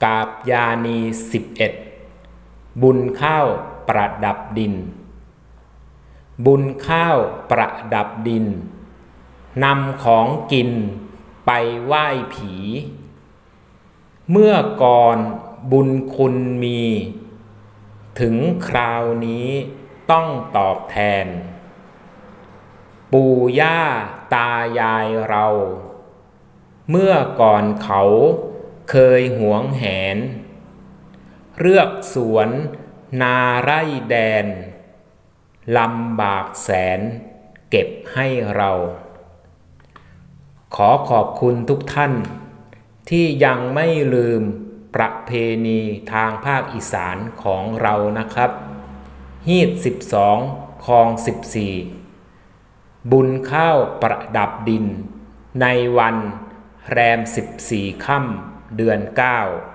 กาบยานี11บุญข้าวประดับดินบุญข้าวประดับดินนำของกินไปไหว้ผีเมื่อก่อนบุญคุณมีถึงคราวนี้ต้องตอบแทนปู่ย่าตายายเราเมื่อก่อนเขาเคยหวงแหนเลือกสวนนาไร่แดนลำบากแสนเก็บให้เราขอขอบคุณทุกท่านที่ยังไม่ลืมประเพณีทางภาคอีสานของเรานะครับฮีต12คลอง14บุญข้าวประดับดินในวันแรม14ค่ำเดือน9